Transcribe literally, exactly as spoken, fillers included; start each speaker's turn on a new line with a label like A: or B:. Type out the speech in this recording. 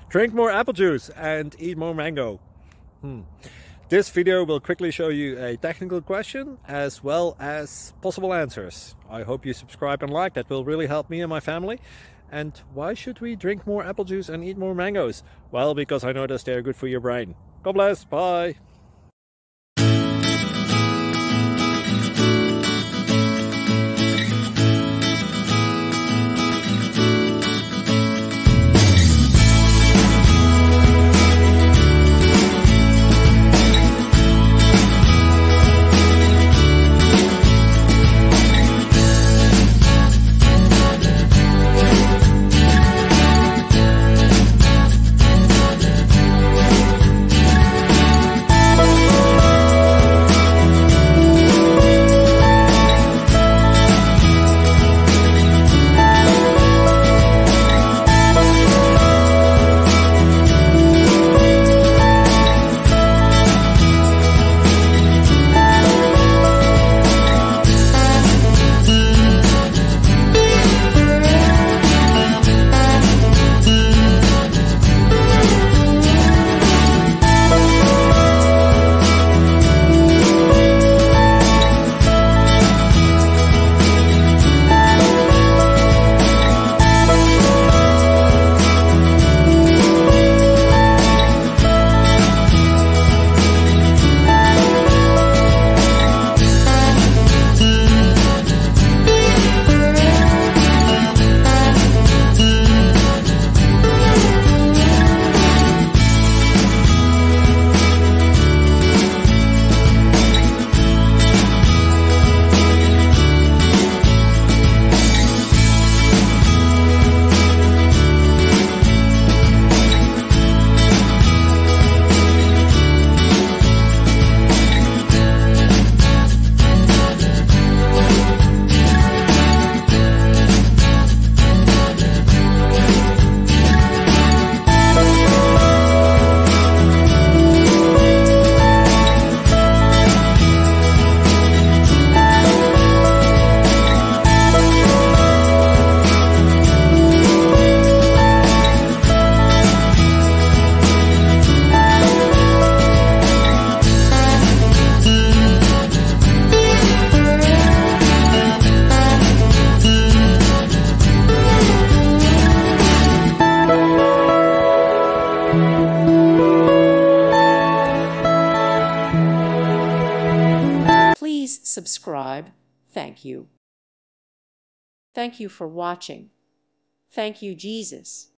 A: Drink more apple juice and eat more mango. Hmm. This video will quickly show you a technical question as well as possible answers. I hope you subscribe and like, that will really help me and my family. And why should we drink more apple juice and eat more mangoes? Well, because I noticed they're good for your brain. God bless, bye!
B: Please subscribe. Thank you. Thank you for watching. Thank you, Jesus.